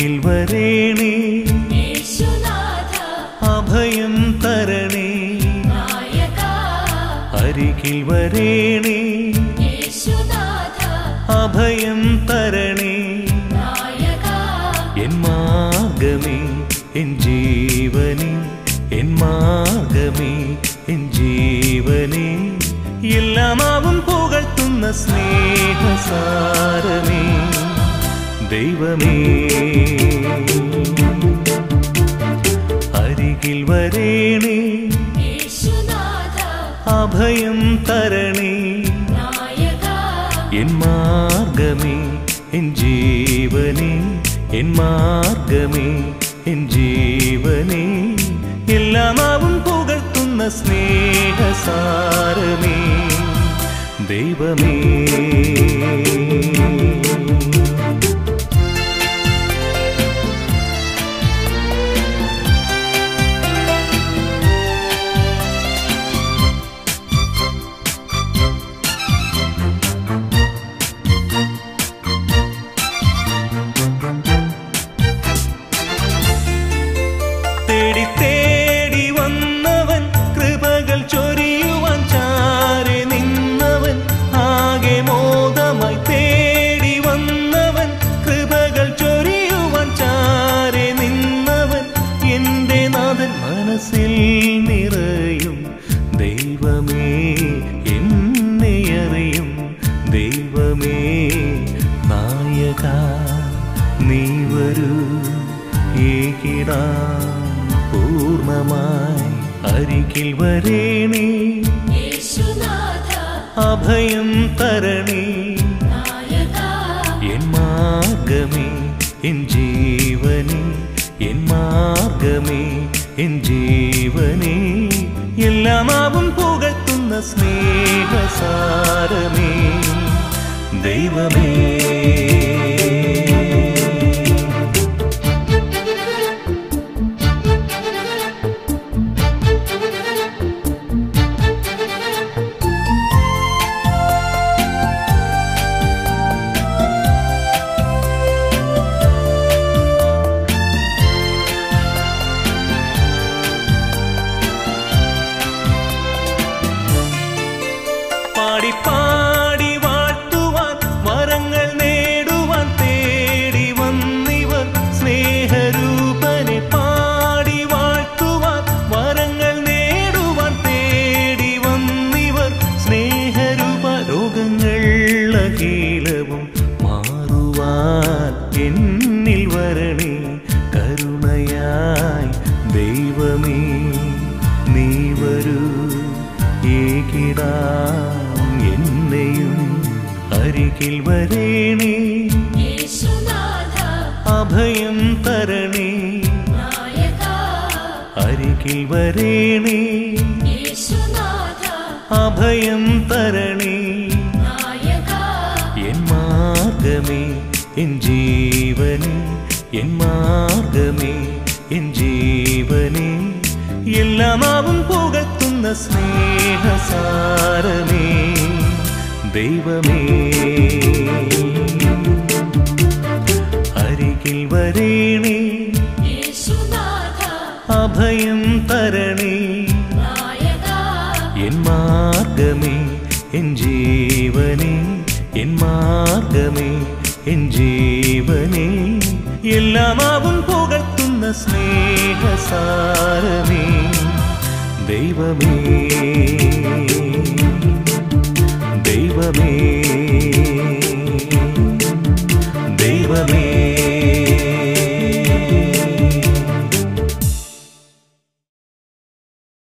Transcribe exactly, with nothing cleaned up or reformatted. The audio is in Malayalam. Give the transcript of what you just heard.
അരികിൽ വരേണേ യേശുനാഥാ അഭയം തരണേ നായകാ അരികിൽ വരേണേ യേശുനാഥാ അഭയം തരണേ നായകാ എൻ മാർഗമേ എൻ ജീവനേ എൻ മാർഗമേ എൻ ജീവനേ എല്ലാമാവും പുകഴ്ത്തുന്ന സ്നേഹസാരമേ ദൈവമേ അരികിൽ വരേണേ യേശുനാഥാ അഭയം തരണേ നായകാ എൻ മാർഗമേ എൻ ജീവനേ എൻ മാർഗമേ എൻ ജീവനേ എല്ലാമാവും പുകഴ്ത്തുന്ന സ്നേഹസാരമേ ദൈവമേ തേടി തേടി വന്നവൻ കൃപകൾ ചൊരിയുവാൻ ചാരെ നിന്നവൻ ആകെ മോദമായി തേടി വന്നവൻ കൃപകൾ ചൊരിയുവാൻ ചാരെ നിന്നവൻ എൻ്റെ നാഥൻ മനസ്സിൽ നിറയും ദൈവമേ എന്നെ അറിയും ദൈവമേ നായക നീ വരൂ ഏകിടാം പൂർണ്ണമായി അരികിൽ വരേണേ യേശുനാഥാ അഭയം തരണേ നായകാ എൻ മാർഗമേ എൻ ജീവനേ എൻ മാർഗമേ എൻ ജീവനേ എല്ലാമാവും പുകഴ്ത്തുന്ന സ്നേഹസാരമേ ദൈവമേ പാടി പാടി വാഴ്ത്തുവാൻ വരങ്ങൾ നേടുവാൻ തേടി വന്നിവർ സ്നേഹരൂപനെ പാടി വാഴ്ത്തുവാൻ വരങ്ങൾ നേടുവാൻ തേടി വന്നിവർ സ്നേഹരൂപ രോഗങ്ങൾ അഖിലവും മാറുവാൻ എന്നിൽ വരണേ കരുണയായി ദൈവമേ നീ വരൂ ഏകിടാം എന്നെയും അരികിൽ വരേണേ യേശുനാഥാ അഭയം തരണേ നായകാ അരികിൽ വരേണേ യേശുനാഥാ അഭയം തരണേ നായകാ എൻ മാർഗമേ എൻ ജീവനേ എൻ മാർഗമേ എൻ ജീവനേ എല്ലാമാവും പുകഴ്ത്തുന്ന സ്നേഹസാരമേ ദൈവമേ അരികിൽ വരേണേ യേശുനാഥാ അഭയം തരണേ നായകാ എൻ മാർഗമേ എൻ ജീവനേ എൻ മാർഗമേ എൻ ജീവനേ എല്ലാമാവും പുകഴ്ത്തുന്ന സ്നേഹസാരമേ ദൈവമേ ദൈവമേ ദൈവമേ